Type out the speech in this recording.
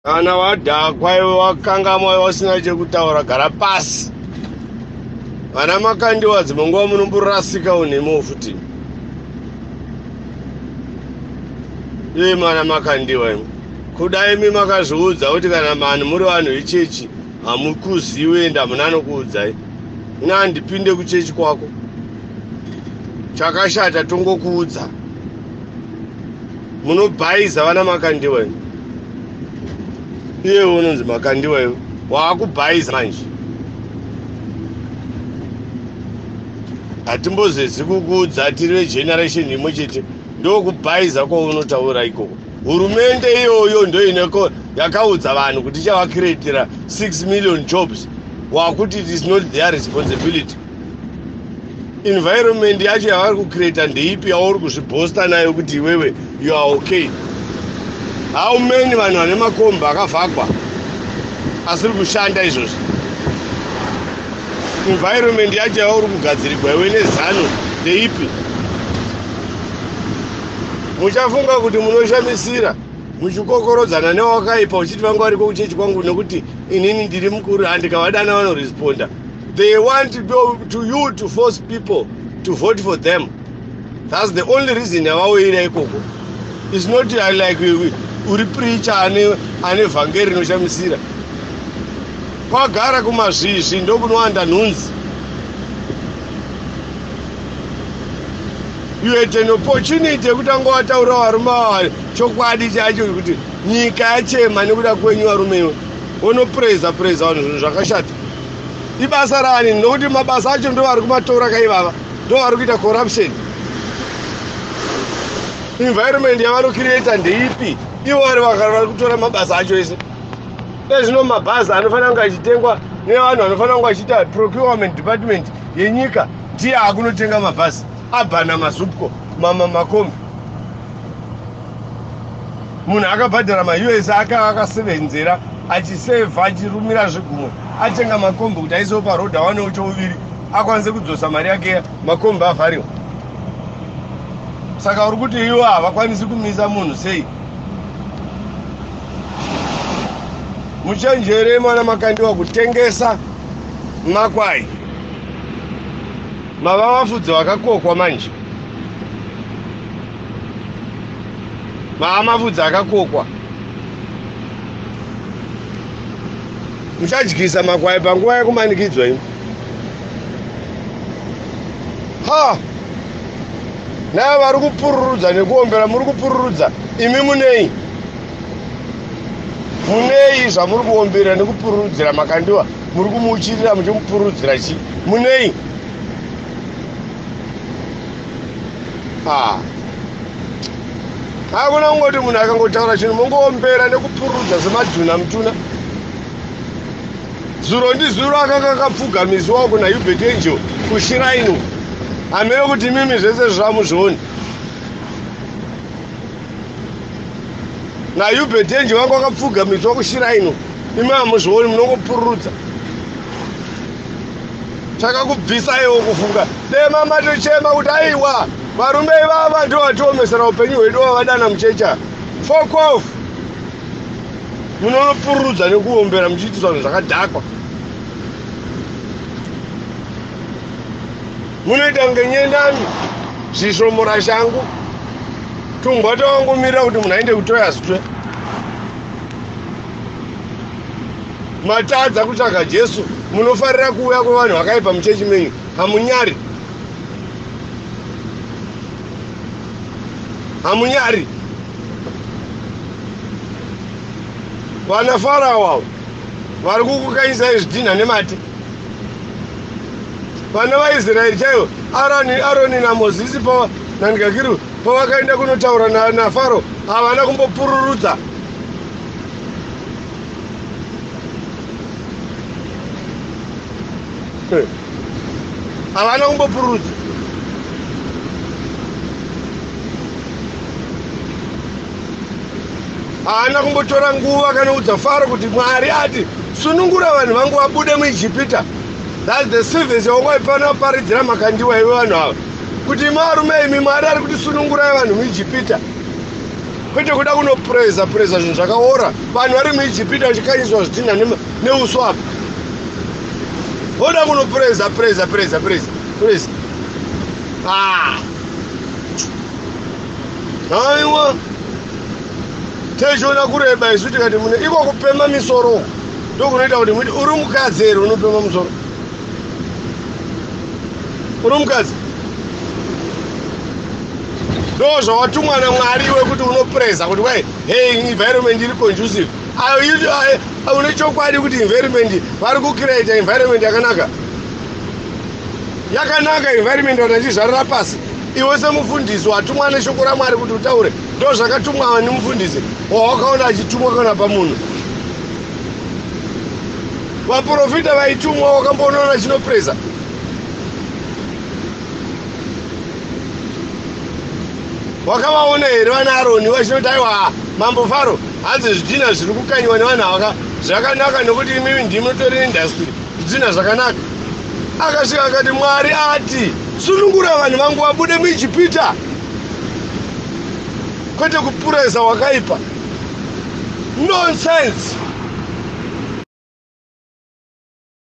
Kana wadhakwa iwe wakangamwa wasina chekutaura gara pasi. Vana Makandiwa dzimanguva munomborasika unemo futi. Iye mana Makandiwa imi. Kudai imi makazviudza kuti kana vanhu muri vanhu vechechi hamukuzivi enda hamuna nokuudzai. Ina ndipinde kuchechi kwako. Chakashata tongokuudza. Munobhaiza vana Makandiwa imi. Iye unonzi Makandiwa iwe. Waakubhaiza manje. Hatimbozezi kukuudza tiri vegeneration imwe chete. Ndokubhaiza kwaunotaura ikoko. Hurumende iyoyo ndoineko yakaudza vanhu kuti ichavakireitira 6 million jobs. Wakuti it is not their responsibility. Environment yacho yavari kucreata ndeipi yauri kuzvibhosta nayo kuti iwewe you are okay. How many vanhu vane makomba akavhagwa asiri kushanda izvozvo? Environment yacho yauri kugadzirirwa iwe nezano ndeipi? Muchafunga kuti munoshamisira muchikokorodzana newakaipa uchiti vangu variko kuchechi kwangu nekuti inini ndiri mukuru handikavadana vanoresponda. They want to you to force people to vote for them. That's the only reason yavawira ikoko. It's not like uri preacher ane vhangeri rinoshamisira. Kwagara kumazvizvi ndokunowanda nhunzi. You had an opportunity yekutanga wataura varume ava chokwadi chacho kuti nyika yachema nekuda kwenyu varume iwe. Unopreza vanhu zvinhu zvakashata. Ibasa rani nokuti mabasa acho ndo vari kumatora kaivava. Ndo vari kuita corruption. Environment yavari kucreata ndeipi? Ivo vari kutora mabasa acho ese. Zvino mabhazi anofanira kunge achitengwa nevanhu vanofanira kunge achiita procurement department yenyika ndiye akunotenga mabhazi. Abhana mazupko makombi. Munhu akabhadhara ma-US akasevenzera achisevha achirumira zvigumwe atenga makombi kuti aisewo parodha awanewo chouviri akwanise kudzosa mari yake makombi avhariwa. Saka uri kuti iwo havakwanisi kumisa munhu sei? Muchenjere mwana Makandiwa kutengesa makwai. Mava mafudzi vakakokwa manje. Mava mafudzi akakokwa. Muchadyisa makwai panguva yekumanikidzwa imi. Naye vari kupururudza nekuombera muri kupururudza. Imi munei? Munei zvamuri kuombera nekupururudzira Makandiwa? Muri kumuchirira muchimupururudzira chi? Munei? Hakuna kungoti munhu akangotaura chinhu mungoombera nekupururudza semadhuna mutuna. Zuro ndizuro akanga akapfugamiswa kuna Beitbridge kushiraino. Hamene kuti mimi zvese zvamuzvioni. Na Beitbridge wangu akapfugamiswa kushiraino. Imi hamuzvioni munongopururudza. Chakakubvisaiwo kufunga. Dema matochema kuti aiwa varume ivava ndo vatiomesera upenyu hwedu wavadana muchecha. Fuck off. Munonopururudza nekuombera muchiita zvinhu zvakadhakwa. Munoita kunge nyendani zvishomora shangu. Tumbwa tawangomirira kuti munhu aende kutoya zitwe. Matadza kutsvaga Jesu. Munofarira kuuya kuvanhu vakaipa muchechi menyu. Hamunyari. Hamunyari. Vana Farao avo vari kukukanyisai zvidhina nemati. Vana vaIsraeri chaivo Aroni naMozisi naNgangagwa pavakaenda kunotaura naFaro havana kumbopururudza. Havana kumbopururudza. Haana kumbotora nguva kanoudza Faro kuti Mwari ati sunungura vanhu vangu vabude muIjipita. That's the service yaungaipana paridzira Makandiwa iwe vanhu ava. Kuti marume imi Mwari ari kuti sunungurai vanhu muIjipita. kwete kuda kunopreza zvinhu zvakaora. Vanhu vari muIjipita vachikanyiswa zvidhina neuswa apa. Voda kunopreza. Haiwa techiona kureba isu tikati mune iko kupema misoro ndokunoita kuti muti uri mukadzi here unopema musoro. Uri mukadzi ndo zvawatumwa naMwari iwe kuti unopreza kuti kwai hey environment iri conducive. Une chokwadi kuti environment vari kucreate environment yakanaka environment vanachizvarira pasi. Iwe semufundisi watumwa neshoko raMwari kuti utaure ndo zvakatumwa nemufundisi wawakaona achitumwa kana pamunhu. Vaprofita vaitumwa wakamboona chinopreza. Wakavaona here vana Aroni vachinoti aiwa mambo Faro hanzi zvidhina zviri kukanyiwa nevanhu ava zvakanaka nekuti imimi ndimi mutori industry zvidhina zvakanaka. Akasvika akati Mwari ati sunungura vanhu vangu vabude muIjipita kwete kupureza wakaipa. Nonsense.